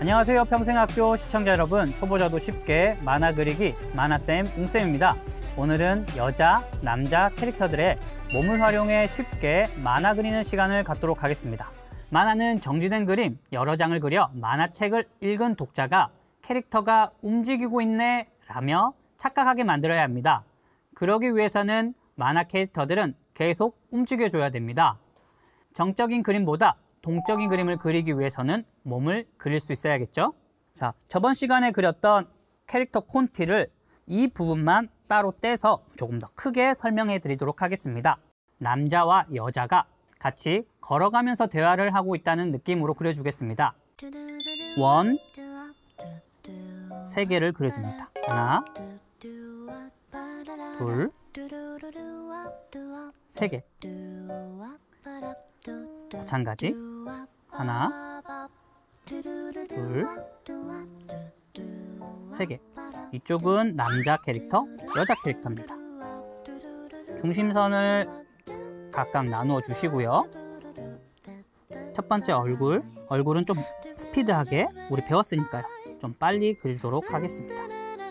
안녕하세요 평생학교 시청자 여러분, 초보자도 쉽게 만화 그리기 만화쌤 웅쌤입니다. 오늘은 여자, 남자 캐릭터들의 몸을 활용해 쉽게 만화 그리는 시간을 갖도록 하겠습니다. 만화는 정지된 그림 여러 장을 그려 만화책을 읽은 독자가 캐릭터가 움직이고 있네 라며 착각하게 만들어야 합니다. 그러기 위해서는 만화 캐릭터들은 계속 움직여줘야 됩니다. 정적인 그림보다 동적인 그림을 그리기 위해서는 몸을 그릴 수 있어야겠죠? 자, 저번 시간에 그렸던 캐릭터 콘티를 이 부분만 따로 떼서 조금 더 크게 설명해 드리도록 하겠습니다. 남자와 여자가 같이 걸어가면서 대화를 하고 있다는 느낌으로 그려주겠습니다. 원, 세 개를 그려줍니다. 하나, 둘, 세 개. 마찬가지. 하나, 둘, 세 개. 이쪽은 남자 캐릭터, 여자 캐릭터입니다. 중심선을 각각 나누어 주시고요. 첫 번째 얼굴은 좀 스피드하게 우리 배웠으니까요. 좀 빨리 그리도록 하겠습니다.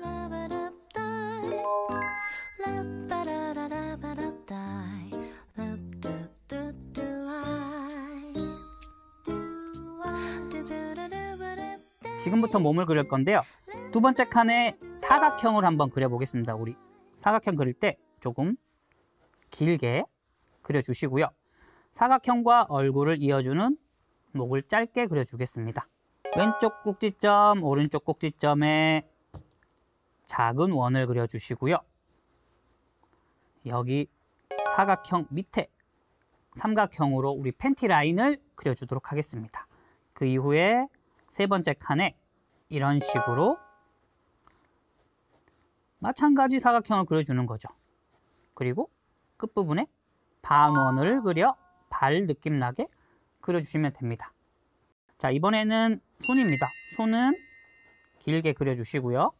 지금부터 몸을 그릴 건데요. 두 번째 칸에 사각형을 한번 그려보겠습니다. 우리 사각형 그릴 때 조금 길게 그려주시고요. 사각형과 얼굴을 이어주는 목을 짧게 그려주겠습니다. 왼쪽 꼭지점, 오른쪽 꼭지점에 작은 원을 그려주시고요. 여기 사각형 밑에 삼각형으로 우리 팬티 라인을 그려주도록 하겠습니다. 그 이후에 세 번째 칸에 이런 식으로 마찬가지 사각형을 그려주는 거죠. 그리고 끝부분에 반원을 그려 발 느낌 나게 그려주시면 됩니다. 자, 이번에는 손입니다. 손은 길게 그려주시고요.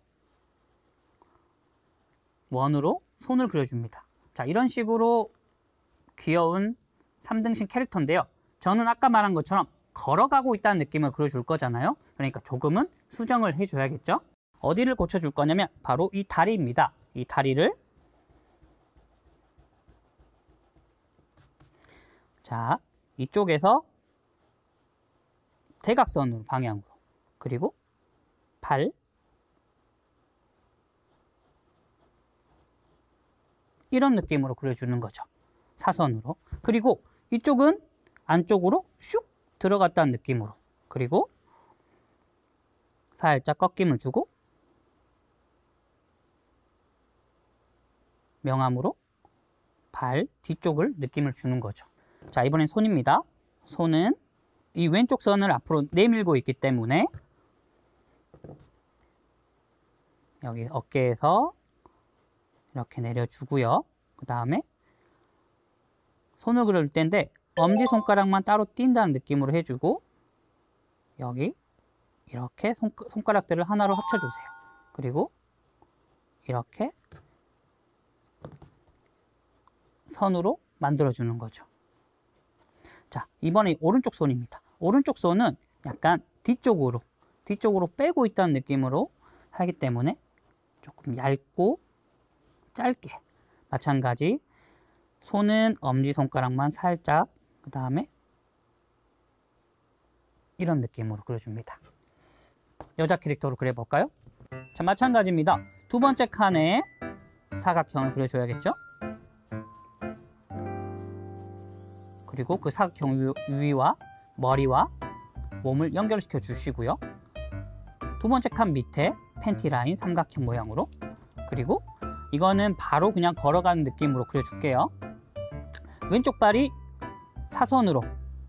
원으로 손을 그려줍니다. 자, 이런 식으로 귀여운 3등신 캐릭터인데요. 저는 아까 말한 것처럼 걸어가고 있다는 느낌을 그려줄 거잖아요. 그러니까 조금은 수정을 해줘야겠죠. 어디를 고쳐줄 거냐면 바로 이 다리입니다. 이 다리를 자, 이쪽에서 대각선 방향으로, 그리고 발, 이런 느낌으로 그려주는 거죠. 사선으로. 그리고 이쪽은 안쪽으로 슉 들어갔다는 느낌으로, 그리고 살짝 꺾임을 주고 명암으로 발 뒤쪽을 느낌을 주는 거죠. 자, 이번엔 손입니다. 손은 이 왼쪽 선을 앞으로 내밀고 있기 때문에 여기 어깨에서 이렇게 내려주고요. 그 다음에 손을 그릴 때인데 엄지손가락만 따로 띈다는 느낌으로 해주고 여기 이렇게 손가락들을 하나로 합쳐주세요. 그리고 이렇게 선으로 만들어주는 거죠. 자, 이번에 오른쪽 손입니다. 오른쪽 손은 약간 뒤쪽으로 빼고 있다는 느낌으로 하기 때문에 조금 얇고 짧게, 마찬가지 손은 엄지손가락만 살짝, 그 다음에 이런 느낌으로 그려줍니다. 여자 캐릭터로 그려볼까요? 자, 마찬가지입니다. 두 번째 칸에 사각형을 그려줘야겠죠? 그리고 그 사각형 위와 머리와 몸을 연결시켜 주시고요. 두 번째 칸 밑에 팬티 라인 삼각형 모양으로, 그리고 이거는 바로 그냥 걸어가는 느낌으로 그려줄게요. 왼쪽 발이 사선으로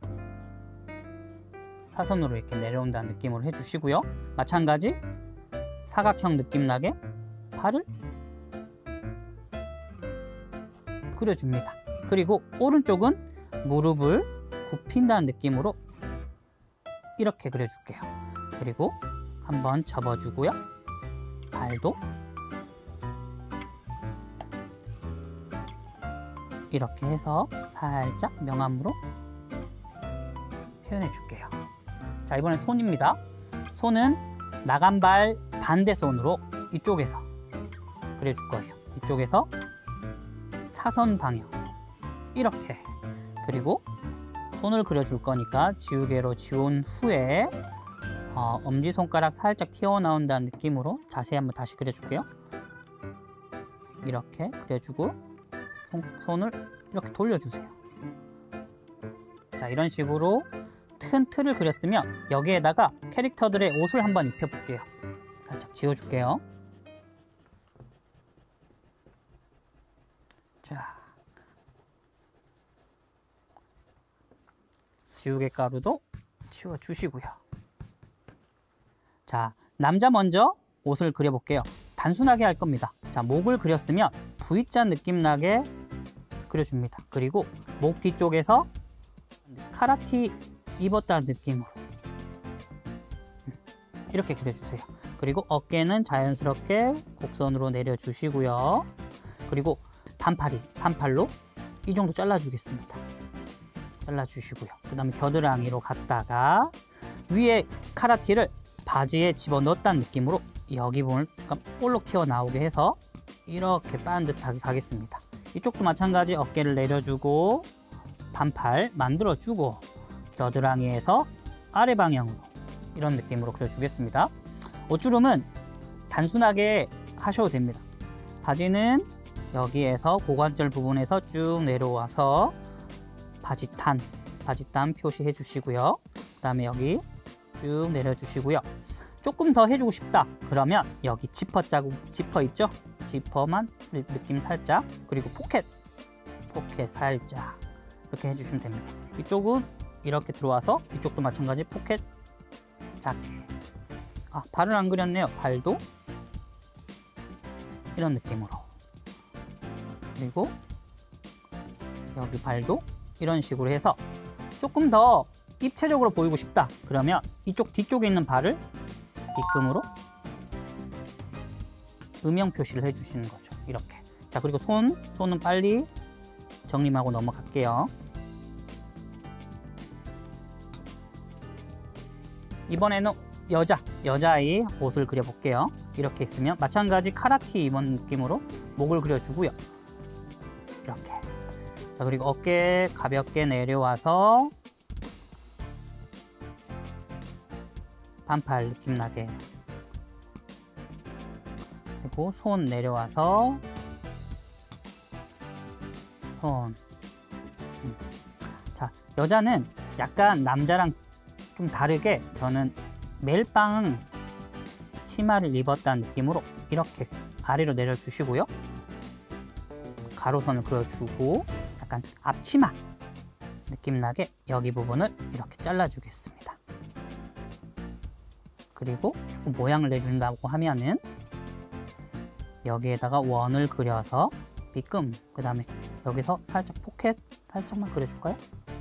이렇게 내려온다는 느낌으로 해주시고요. 마찬가지 사각형 느낌 나게 발을 그려줍니다. 그리고 오른쪽은 무릎을 굽힌다는 느낌으로 이렇게 그려줄게요. 그리고 한번 접어주고요. 발도 이렇게 해서 살짝 명암으로 표현해 줄게요. 자, 이번엔 손입니다. 손은 나간 발 반대 손으로 이쪽에서 그려줄 거예요. 이쪽에서 사선 방향 이렇게. 그리고 손을 그려줄 거니까 지우개로 지운 후에 엄지손가락 살짝 튀어나온다는 느낌으로 자세히 한번 다시 그려줄게요. 이렇게 그려주고 손을 이렇게 돌려주세요. 자, 이런 식으로 큰 틀을 그렸으면 여기에다가 캐릭터들의 옷을 한번 입혀볼게요. 살짝 지워줄게요. 자, 지우개 가루도 치워주시고요. 자, 남자 먼저 옷을 그려볼게요. 단순하게 할 겁니다. 자, 목을 그렸으면 V자 느낌 나게 그려줍니다. 그리고 목 뒤쪽에서 카라티 입었다는 느낌으로 이렇게 그려주세요. 그리고 어깨는 자연스럽게 곡선으로 내려주시고요. 그리고 반팔로 이 정도 잘라주겠습니다. 잘라주시고요. 그 다음에 겨드랑이로 갔다가 위에 카라티를 바지에 집어넣었다는 느낌으로 여기 부분을 약간 볼록 튀어나오게 해서 이렇게 반듯하게 가겠습니다. 이쪽도 마찬가지 어깨를 내려주고 반팔 만들어주고 겨드랑이에서 아래 방향으로 이런 느낌으로 그려주겠습니다. 옷주름은 단순하게 하셔도 됩니다. 바지는 여기에서 고관절 부분에서 쭉 내려와서 바지탄 표시해 주시고요. 그 다음에 여기 쭉 내려주시고요. 조금 더 해주고 싶다 그러면 여기 지퍼 있죠? 지퍼만 쓸 느낌 살짝, 그리고 포켓 살짝 이렇게 해주시면 됩니다. 이쪽은 이렇게 들어와서 이쪽도 마찬가지 포켓 작게. 발을 안 그렸네요. 발도 이런 느낌으로, 그리고 여기 발도 이런 식으로 해서 조금 더 입체적으로 보이고 싶다 그러면 이쪽 뒤쪽에 있는 발을 빗금으로 음영 표시를 해주시는 거죠. 이렇게. 자, 그리고 손은 빨리 정리하고 넘어갈게요. 이번에는 여자아이 옷을 그려볼게요. 이렇게 있으면 마찬가지 카라티 입은 느낌으로 목을 그려주고요. 이렇게. 자, 그리고 어깨 가볍게 내려와서 반팔 느낌 나게. 그리고 손 내려와서 손. 자, 여자는 약간 남자랑 좀 다르게 저는 멜빵 치마를 입었다는 느낌으로 이렇게 아래로 내려주시고요. 가로선을 그려주고 약간 앞치마 느낌 나게 여기 부분을 이렇게 잘라주겠습니다. 그리고 조금 모양을 내준다고 하면은 여기에다가 원을 그려서 빗금, 그 다음에 여기서 살짝 포켓 살짝만 그려줄까요?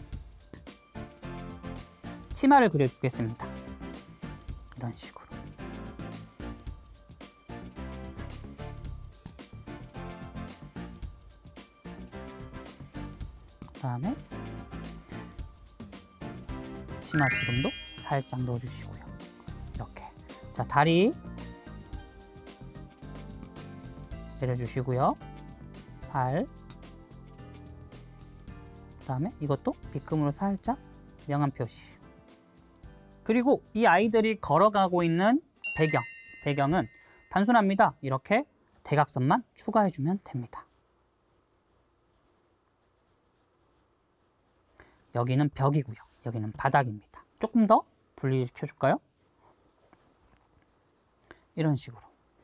치마를 그려주겠습니다. 이런 식으로. 그 다음에 치마 주름도 살짝 넣어주시고요. 이렇게. 자, 다리 내려주시고요. 발. 그 다음에 이것도 빗금으로 살짝 명암 표시. 그리고 이 아이들이 걸어가고 있는 배경은 단순합니다. 이렇게 대각선만 추가해주면 됩니다. 여기는 벽이고요. 여기는 바닥입니다. 조금 더 분리시켜줄까요? 이런 식으로.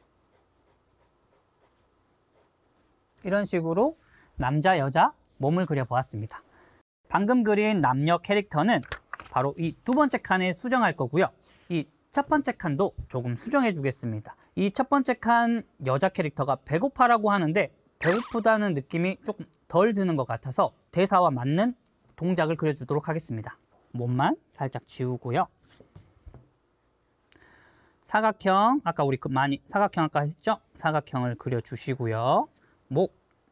이런 식으로 남자, 여자 몸을 그려보았습니다. 방금 그린 남녀 캐릭터는 바로 이 두 번째 칸에 수정할 거고요. 이 첫 번째 칸도 조금 수정해 주겠습니다. 이 첫 번째 칸 여자 캐릭터가 배고파라고 하는데 배고프다는 느낌이 조금 덜 드는 것 같아서 대사와 맞는 동작을 그려주도록 하겠습니다. 몸만 살짝 지우고요. 사각형, 아까 우리 많이 사각형 아까 했죠? 사각형을 그려주시고요. 목,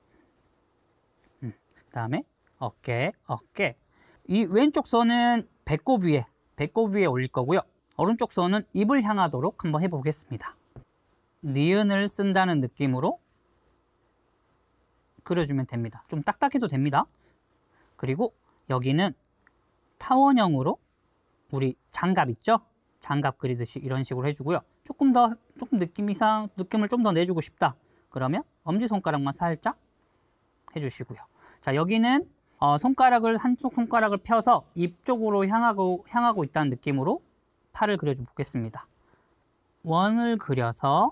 그 다음에 어깨. 이 왼쪽 선은 배꼽 위에 올릴 거고요. 오른쪽 손은 입을 향하도록 한번 해보겠습니다. 니은을 쓴다는 느낌으로 그려주면 됩니다. 좀 딱딱해도 됩니다. 그리고 여기는 타원형으로 우리 장갑 있죠? 장갑 그리듯이 이런 식으로 해주고요. 조금 느낌을 좀 더 내주고 싶다. 그러면 엄지손가락만 살짝 해주시고요. 자, 여기는 한쪽 손가락을 펴서 입 쪽으로 향하고 있다는 느낌으로 팔을 그려줘 보겠습니다. 원을 그려서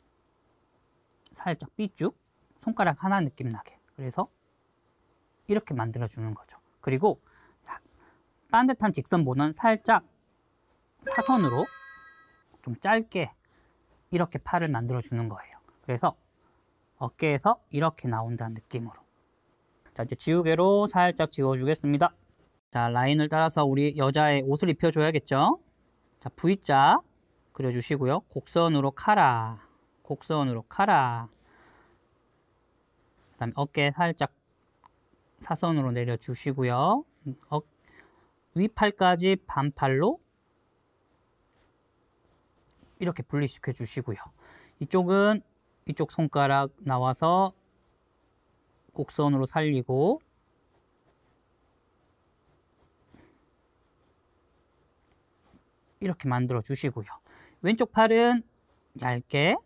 살짝 삐쭉 손가락 하나 느낌 나게. 그래서 이렇게 만들어주는 거죠. 그리고 반듯한 직선보다는 살짝 사선으로 좀 짧게 이렇게 팔을 만들어주는 거예요. 그래서 어깨에서 이렇게 나온다는 느낌으로. 자, 이제 지우개로 살짝 지워주겠습니다. 자, 라인을 따라서 우리 여자의 옷을 입혀줘야겠죠? 자, V자 그려주시고요. 곡선으로 카라, 곡선으로 카라. 그 다음에 어깨 살짝 사선으로 내려주시고요. 윗팔까지 반팔로 이렇게 분리시켜 주시고요. 이쪽은 이쪽 손가락 나와서 곡선으로 살리고 이렇게 만들어 주시고요. 왼쪽 팔은 얇게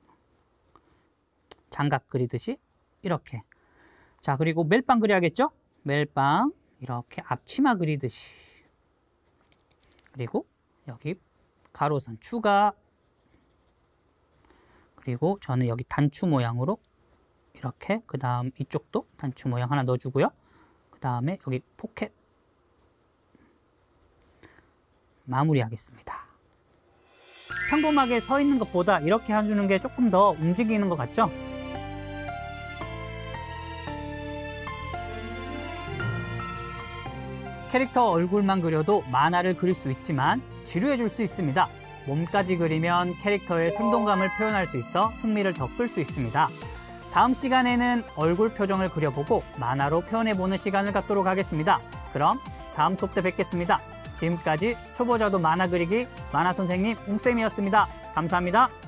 장갑 그리듯이 이렇게. 자, 그리고 멜빵 그려야겠죠? 멜빵 이렇게 앞치마 그리듯이. 그리고 여기 가로선 추가. 그리고 저는 여기 단추 모양으로 이렇게, 그 다음 이쪽도 단추 모양 하나 넣어주고요. 그 다음에 여기 포켓 마무리하겠습니다. 평범하게 서 있는 것보다 이렇게 해주는 게 조금 더 움직이는 것 같죠? 캐릭터 얼굴만 그려도 만화를 그릴 수 있지만 지루해 줄 수 있습니다. 몸까지 그리면 캐릭터의 생동감을 표현할 수 있어 흥미를 더 끌 수 있습니다. 다음 시간에는 얼굴 표정을 그려보고 만화로 표현해보는 시간을 갖도록 하겠습니다. 그럼 다음 수업 때 뵙겠습니다. 지금까지 초보자도 만화 그리기 만화 선생님 웅쌤이었습니다. 감사합니다.